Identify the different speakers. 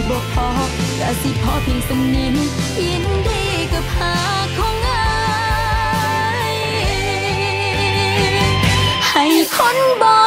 Speaker 1: บ่พอก็สิพอเพียงสำนินยินดีกับหาของอายให้คนบ่